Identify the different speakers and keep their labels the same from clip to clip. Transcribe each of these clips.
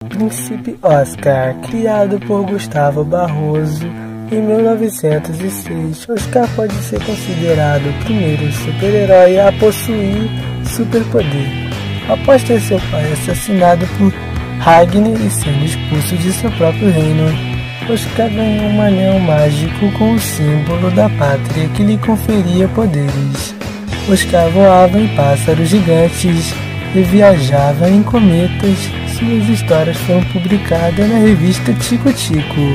Speaker 1: Príncipe Oscar, criado por Gustavo Barroso em 1906, Oscar pode ser considerado o primeiro super-herói a possuir superpoder. Após ter seu pai assassinado por Ragnar e sendo expulso de seu próprio reino, Oscar ganhou um anel mágico com o símbolo da pátria que lhe conferia poderes. Oscar voava em pássaros gigantes e viajava em cometas. Suas histórias foram publicadas na revista Tico Tico.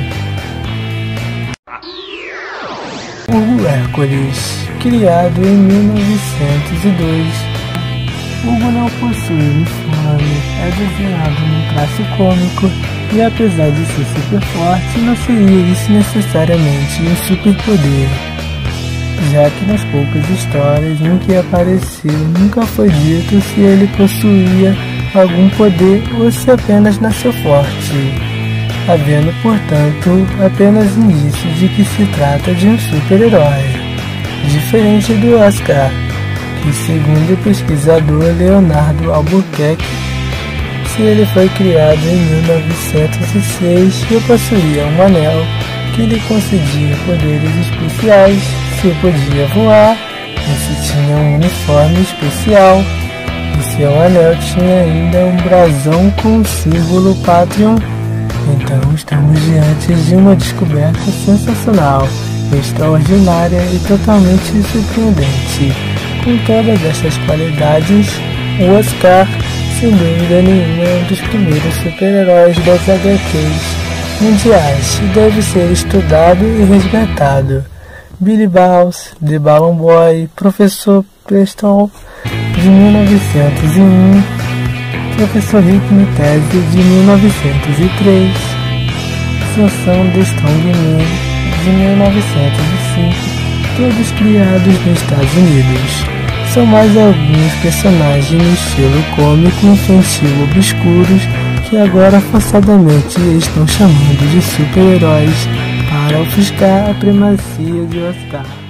Speaker 1: Hugo Hércules, criado em 1902. Hugo não possui uniforme, é desenhado num traço cômico e, apesar de ser super forte, não seria isso necessariamente um superpoder, já que nas poucas histórias em que apareceu nunca foi dito se ele possuía algum poder ou se apenas nasceu forte, havendo, portanto, apenas indícios de que se trata de um super-herói, diferente do Oscar, que, segundo o pesquisador Leonardo Albuquerque, se ele foi criado em 1906 e possuía um anel que lhe concedia poderes especiais, se podia voar, e se tinha um uniforme especial, e seu anel tinha ainda um brasão com o símbolo Patreon. Então estamos diante de uma descoberta sensacional, extraordinária e totalmente surpreendente. Com todas essas qualidades, o Oscar, sem dúvida nenhuma, é um dos primeiros super-heróis das HQs mundiais e deve ser estudado e resgatado. Billy Balls, The Balloon Boy, Professor Preston, de 1901, Professor Hypnotese, de 1903, Sansão The Strongman, de 1905, todos criados nos Estados Unidos. São mais alguns personagens no estilo cômico infantil obscuros que agora forçadamente estão chamando de super-heróis para ofuscar a primazia de Oscar.